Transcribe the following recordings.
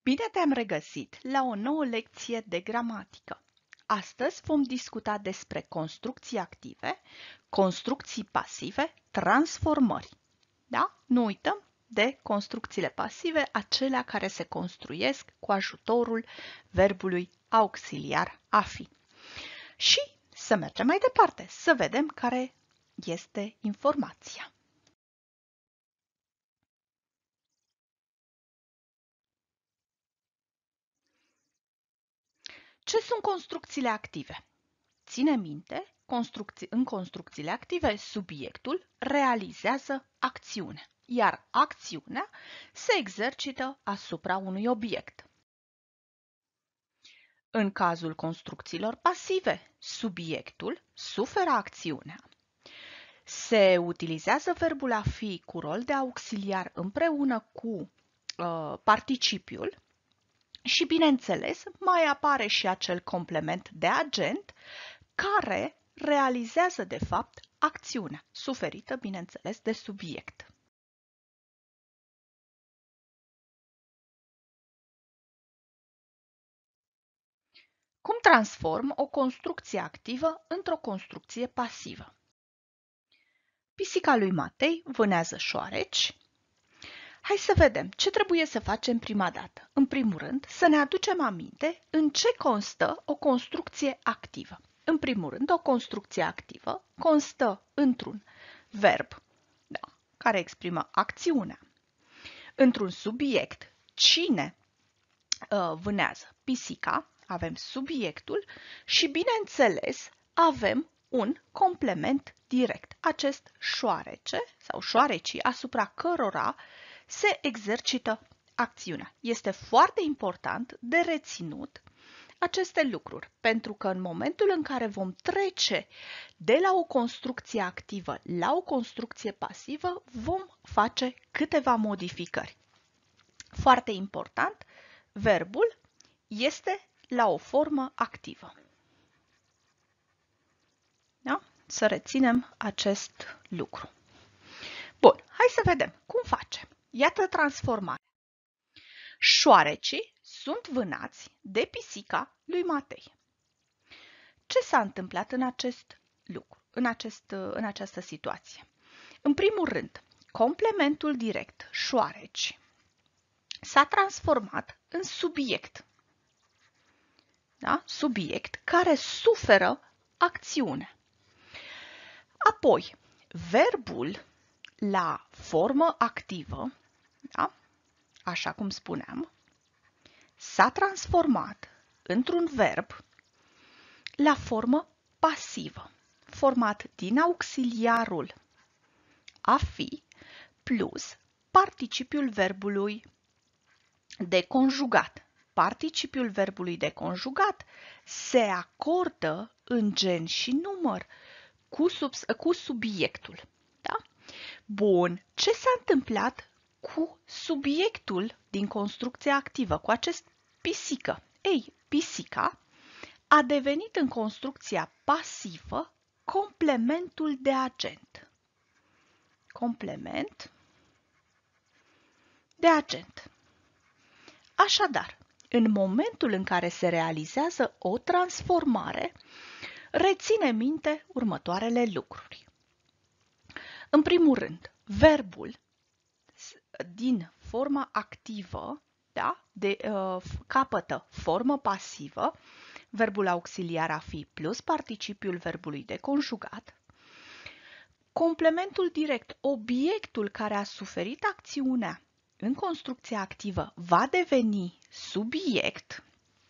Bine te-am regăsit la o nouă lecție de gramatică. Astăzi vom discuta despre construcții active, construcții pasive, transformări. Da? Nu uităm de construcțiile pasive, acelea care se construiesc cu ajutorul verbului auxiliar a fi. Și să mergem mai departe, să vedem care este informația. Ce sunt construcțiile active? Ține minte, în construcțiile active, subiectul realizează acțiune, iar acțiunea se exercită asupra unui obiect. În cazul construcțiilor pasive, subiectul suferă acțiunea. Se utilizează verbul a fi cu rol de auxiliar împreună cu participiul și, bineînțeles, mai apare și acel complement de agent care realizează, de fapt, acțiunea, suferită, bineînțeles, de subiect. Cum transform o construcție activă într-o construcție pasivă? Pisica lui Matei vânează șoareci. Hai să vedem ce trebuie să facem prima dată. În primul rând, să ne aducem aminte în ce constă o construcție activă. În primul rând, o construcție activă constă într-un verb, care exprimă acțiunea, într-un subiect, cine vânează? Pisica, avem subiectul și, bineînțeles, avem un complement direct, acest șoarece sau șoarecii asupra cărora se exercită acțiunea. Este foarte important de reținut aceste lucruri, pentru că în momentul în care vom trece de la o construcție activă la o construcție pasivă, vom face câteva modificări. Foarte important, verbul este la o formă activă. Da? Să reținem acest lucru. Bun, hai să vedem cum facem. Iată transformarea. Șoarecii sunt vânați de pisica lui Matei. Ce s-a întâmplat în acest lucru, în această situație? În primul rând, complementul direct, șoareci, s-a transformat în subiect. Da? Subiect care suferă acțiune. Apoi, verbul la formă activă, da? Așa cum spuneam, s-a transformat într-un verb la formă pasivă, format din auxiliarul a fi plus participiul verbului de conjugat. Participiul verbului de conjugat se acordă în gen și număr cu subiectul. Da? Bun, ce s-a întâmplat cu subiectul din construcția activă, cu acest pisică? Ei, pisica a devenit în construcția pasivă complementul de agent. Complement de agent. Așadar, în momentul în care se realizează o transformare, reține minte următoarele lucruri. În primul rând, verbul din forma activă, da, capătă formă pasivă, verbul auxiliar a fi plus participiul verbului de conjugat, complementul direct, obiectul care a suferit acțiunea în construcția activă va deveni subiect,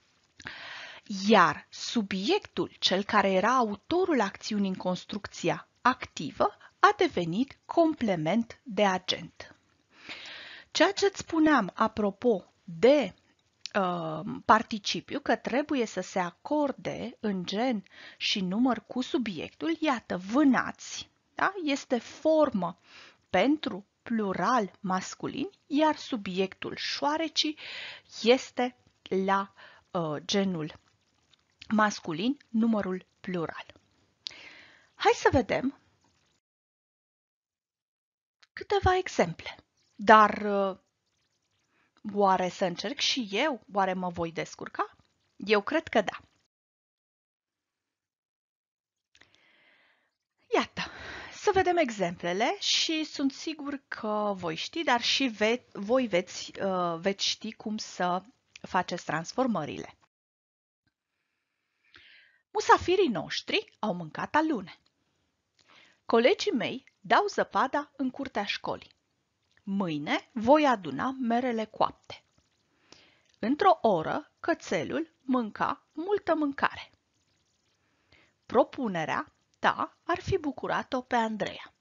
iar subiectul, cel care era autorul acțiunii în construcția activă, a devenit complement de agent. Ceea ce îți spuneam apropo de participiu, că trebuie să se acorde în gen și număr cu subiectul, iată, vânați, da? Este formă pentru plural masculin, iar subiectul șoarecii este la genul masculin, numărul plural. Hai să vedem câteva exemple, dar Oare să încerc și eu? Oare mă voi descurca? Eu cred că da. Iată, să vedem exemplele și sunt sigur că voi ști, dar și voi veți ști cum să faceți transformările. Musafirii noștri au mâncat alune. Colegii mei dau zăpada în curtea școlii. Mâine voi aduna merele coapte. Într-o oră, cățelul mânca multă mâncare. Propunerea ta ar fi bucurat-o pe Andreea.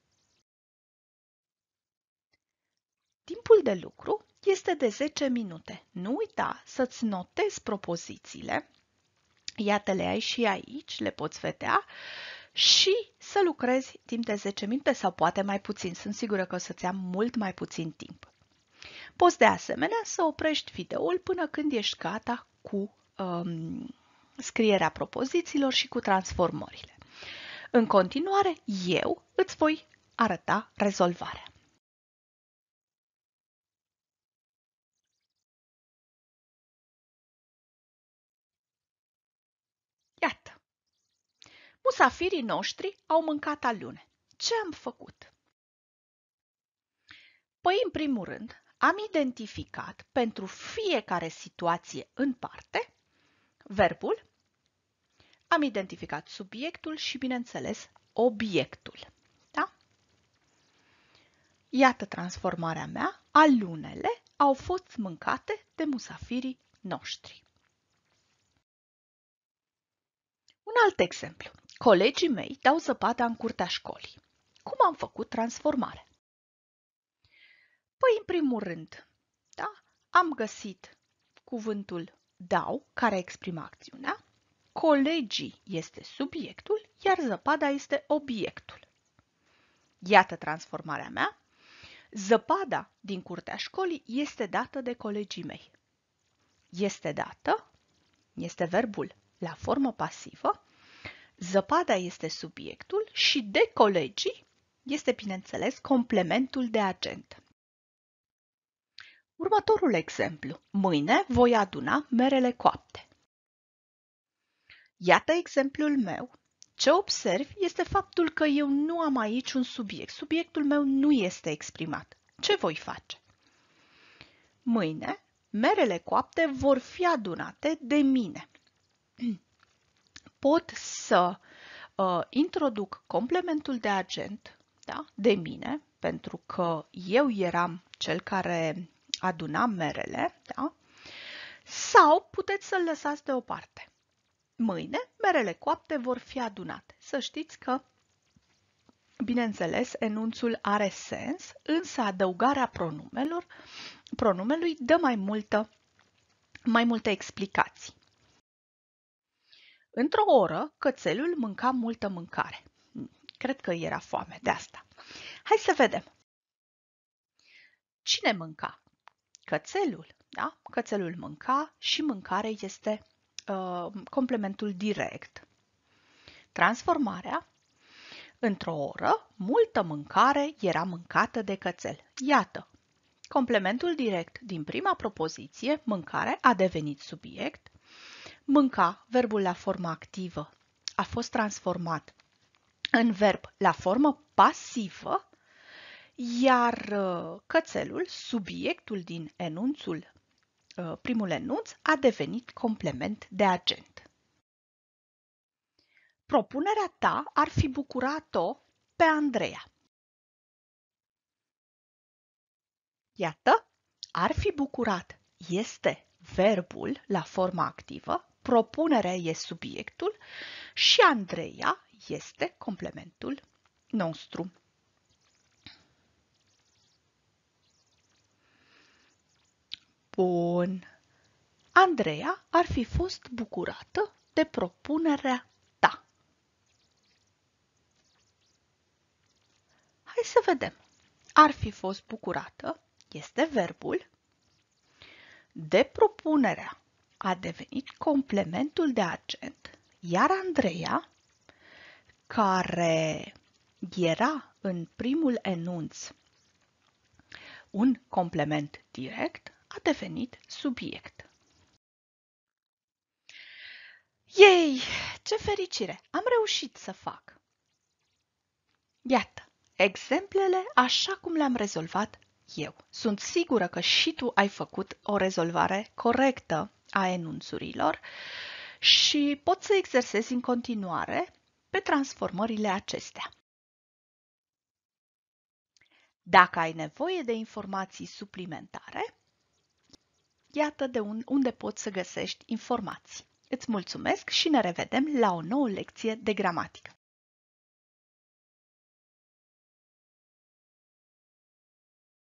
Timpul de lucru este de 10 minute. Nu uita să-ți notezi propozițiile, iată le ai și aici, le poți vedea, și să lucrezi timp de 10 minute sau poate mai puțin. Sunt sigură că o să-ți ia mult mai puțin timp. Poți de asemenea să oprești videoul până când ești gata cu scrierea propozițiilor și cu transformările. În continuare, eu îți voi arăta rezolvarea. Iată! Musafirii noștri au mâncat alune. Ce am făcut? Păi, în primul rând, am identificat pentru fiecare situație în parte verbul, am identificat subiectul și, bineînțeles, obiectul. Da? Iată transformarea mea. Alunele au fost mâncate de musafirii noștri. Un alt exemplu. Colegii mei dau zăpada în curtea școlii. Cum am făcut transformarea? Păi, în primul rând, da, am găsit cuvântul dau, care exprimă acțiunea, colegii este subiectul, iar zăpada este obiectul. Iată transformarea mea. Zăpada din curtea școlii este dată de colegii mei. Este dată, este verbul la formă pasivă, zăpada este subiectul și de colegii este, bineînțeles, complementul de agent. Următorul exemplu. Mâine voi aduna merele coapte. Iată exemplul meu. Ce observi este faptul că eu nu am aici un subiect. Subiectul meu nu este exprimat. Ce voi face? Mâine, merele coapte vor fi adunate de mine. Pot să introduc complementul de agent, da, de mine, pentru că eu eram cel care aduna merele, da? Sau puteți să-l lăsați deoparte. Mâine, merele coapte vor fi adunate. Să știți că, bineînțeles, enunțul are sens, însă adăugarea pronumelui dă mai multe explicații. Într-o oră, cățelul mânca multă mâncare. Cred că era foame de asta. Hai să vedem. Cine mânca? Cățelul, da? Cățelul mânca și mâncare este complementul direct. Transformarea. Într-o oră, multă mâncare era mâncată de cățel. Iată, complementul direct din prima propoziție, mâncare, a devenit subiect. Mânca, verbul la formă activă, a fost transformat în verb la formă pasivă, iar cățelul, subiectul din enunțul, primul enunț, a devenit complement de agent. Propunerea ta ar fi bucurat-o pe Andreea. Iată, ar fi bucurat este verbul la forma activă, propunerea e subiectul și Andreea este complementul nostru. Bun. Andreea ar fi fost bucurată de propunerea ta. Hai să vedem. Ar fi fost bucurată este verbul. De propunerea a devenit complementul de agent, iar Andreea, care era în primul enunț un complement direct, a devenit subiect. Ei, ce fericire! Am reușit să fac! Iată, exemplele așa cum le-am rezolvat eu. Sunt sigură că și tu ai făcut o rezolvare corectă a enunțurilor și poți să exersezi în continuare pe transformările acestea. Dacă ai nevoie de informații suplimentare, iată de unde poți să găsești informații. Îți mulțumesc și ne revedem la o nouă lecție de gramatică.